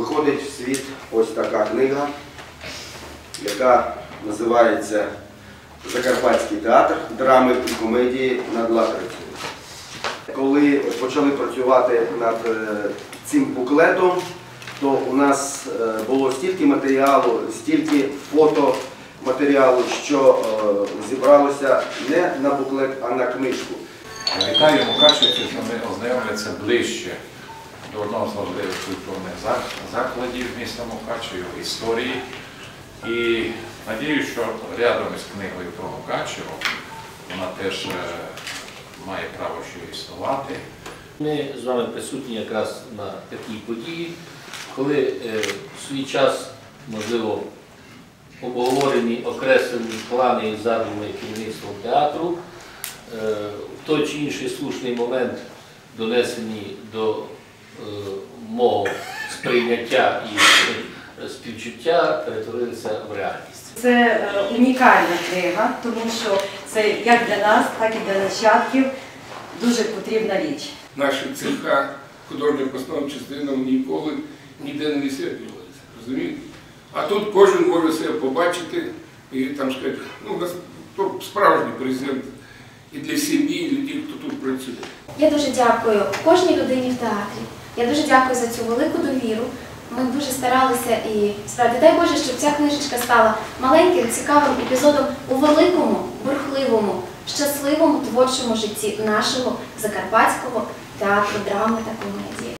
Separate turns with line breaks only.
виходить в світ ось така книга, яка називається «Закарпатський театр. Драми і комедії над латрицею». Коли почали працювати над цим буклетом, то у нас було стільки матеріалу, стільки фотоматеріалу, що зібралося не на буклет, а на книжку.
Вітаю мукачівців, що ми ознайомляться ближче до одного з важливих культурних закладів міста Мукачева, історії. І надіюсь, що рядом із книгою про Мукачево вона теж має право ще існувати.
Ми з вами присутні якраз на такій події, коли в свій час, можливо, обговорені, окреслені плани і задуми керівництвом театру, в той чи інший слушний момент донесені до мого сприйняття і співчуття, перетворилися в реальність.
Це унікальна книга, тому що це як для нас, так і для нащадків дуже потрібна річ.
Наші цеха, художня основна частина ніколи ніде не висвітлювалися, розумієте? А тут кожен може себе побачити і там сказати, ну, у нас справжній презент і для сім'ї, і для тих, хто тут працює.
Я дуже дякую кожній людині в театрі. Я дуже дякую за цю велику довіру. Ми дуже старалися і справді, дай Боже, щоб ця книжечка стала маленьким, цікавим епізодом у великому, бурхливому, щасливому творчому житті нашого закарпатського театру драми та комедії.